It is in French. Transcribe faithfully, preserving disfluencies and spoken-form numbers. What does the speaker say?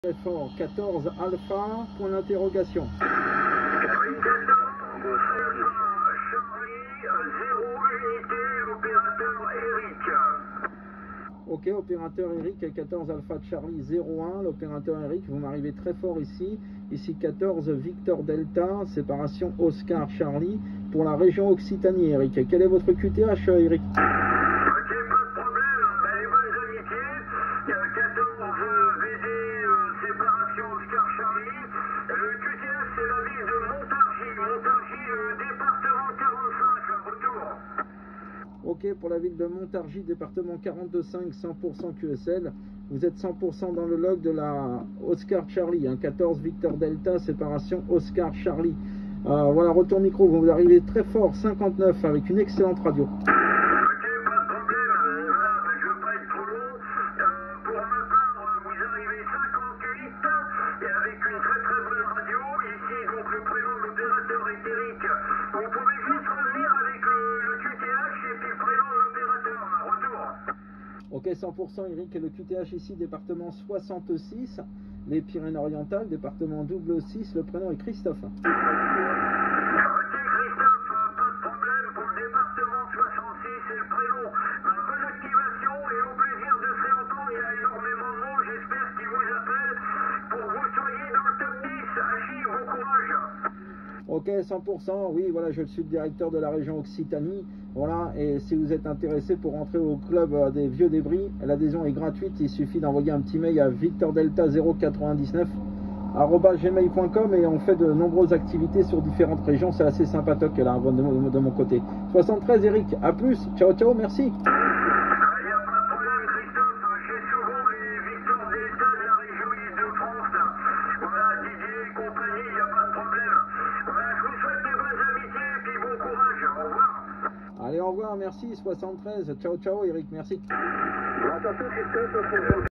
Très fort, quatorze Alpha, point d'interrogation. Ok, opérateur Eric, quatorze Alpha Charlie zéro un, l'opérateur Eric, vous m'arrivez très fort ici. Ici quatorze Victor Delta, séparation Oscar Charlie, pour la région Occitanie, Eric. Quel est votre Q T H, Eric? Ok, pour la ville de Montargis, département quarante-deux cinq, cent pour cent Q S L. Vous êtes cent pour cent dans le log de la Oscar Charlie, hein, quatorze Victor Delta, séparation Oscar Charlie. Euh, voilà, retour micro, vous arrivez très fort, cinquante-neuf, avec une excellente radio. Ok, cent pour cent Eric, le Q T H ici, département soixante-six, les Pyrénées-Orientales, département double six, le prénom est Christophe. Ok Christophe, pas de problème pour le département soixante-six et le prénom. Bonne activation et au plaisir de se réentendre, il y a énormément de monde, j'espère qu'ils vous appellent pour que vous soyez dans le top dix. Agis, bon courage. Ok, cent pour cent, oui, voilà, je suis le directeur de la région Occitanie. Voilà, et si vous êtes intéressé pour rentrer au club des vieux débris, l'adhésion est gratuite, il suffit d'envoyer un petit mail à victor delta zéro quatre-vingt-dix-neuf arobase gmail point com et on fait de nombreuses activités sur différentes régions, c'est assez sympatoque là de mon, de mon côté. soixante-treize Eric, à plus, ciao ciao, merci. Allez, au revoir, merci, soixante-treize, ciao ciao Eric, merci.